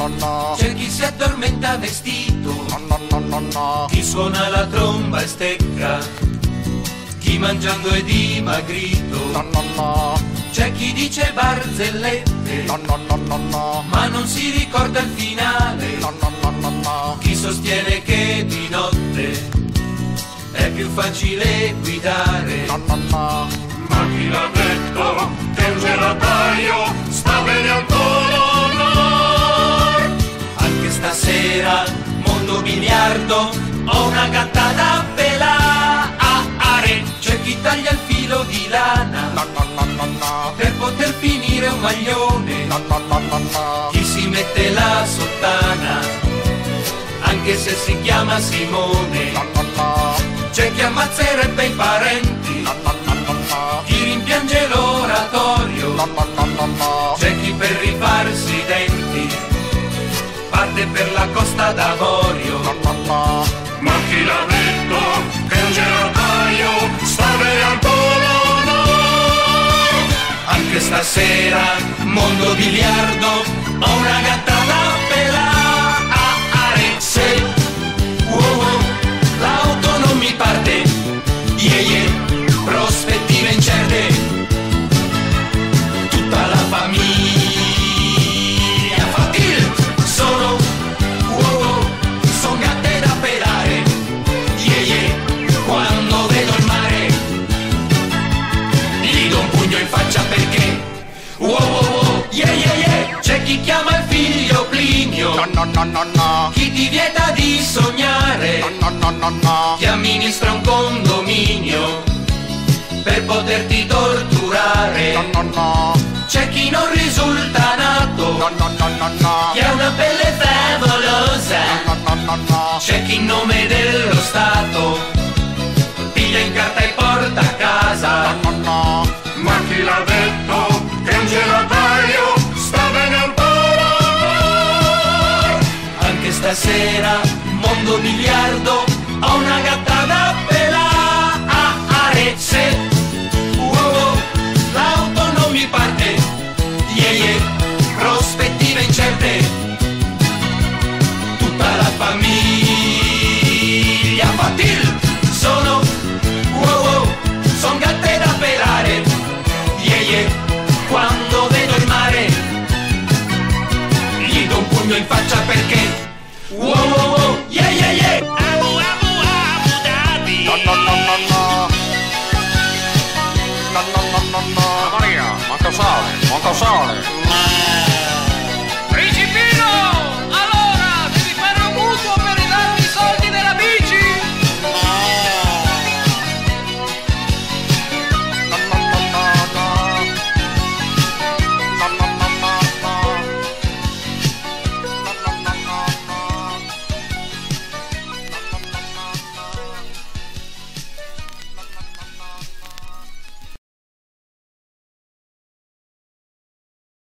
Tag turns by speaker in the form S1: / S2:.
S1: no no.
S2: C'è chi si addormenta vestito,
S1: No no no no no.
S2: chi suona la tromba e stecca, chi mangiando è dimagrito.
S1: No no no.
S2: C'è chi dice barzellette,
S1: No no no no no.
S2: ma non si ricorda il finale.
S1: No no no no no.
S2: Chi sostiene che di notte è più facile guidare.
S1: No no no.
S3: Ma chi l'ha detto che un gelataio sta bene al Polo Nord?
S2: Anche stasera, mondo biliardo, ho una gatta da pelare. C'è chi taglia il filo di lana
S1: No no no no no.
S2: per poter finire un maglione.
S1: No no no no no.
S2: Chi si mette la sottana, anche se si chiama Simone.
S1: No no no.
S2: C'è chi ammazzerebbe i parenti,
S1: No no no no no.
S2: chi rimpiange l'oratorio.
S1: No no no no no.
S2: C'è chi per rifarsi i denti parte per la Costa d'Avorio.
S1: No no no.
S3: Ma chi l'ha detto che un gelataio sta bene al Polo Nord?
S2: Anche stasera, mondo biliardo, ho una gatta da pelare. Se l'auto non mi parte, prospettive incerte, tutta la famiglia fa tilt. Sono son gatte da pelare, quando vedo il mare gli do un pugno in faccia perché c'è chi chiama il figlio Plinio,
S1: No no no no no.
S2: chi ti vieta di sognare,
S1: No no no no.
S2: chi amministra un condominio per poterti torturare.
S1: No no no.
S2: C'è chi non risulta nato,
S1: No no no no no.
S2: chi ha una pelle favolosa.
S1: No no no no.
S2: C'è chi in nome dello Stato piglia in carta e porta a casa.
S1: No no no.
S3: Ma chi l'ha detto che un gelataio sta bene al Polo Nord?
S2: Anche stasera, mondo biliardo, ho una gatta da pelare. Se l'auto non mi parte, prospettive incerte, tutta la famiglia fa tilt. Sono son gatte da pelare, quando vedo il mare gli do un pugno in faccia perché Abu Dhabi.
S1: No no no no no. No no no no no. Maria, manca sale, manca sale.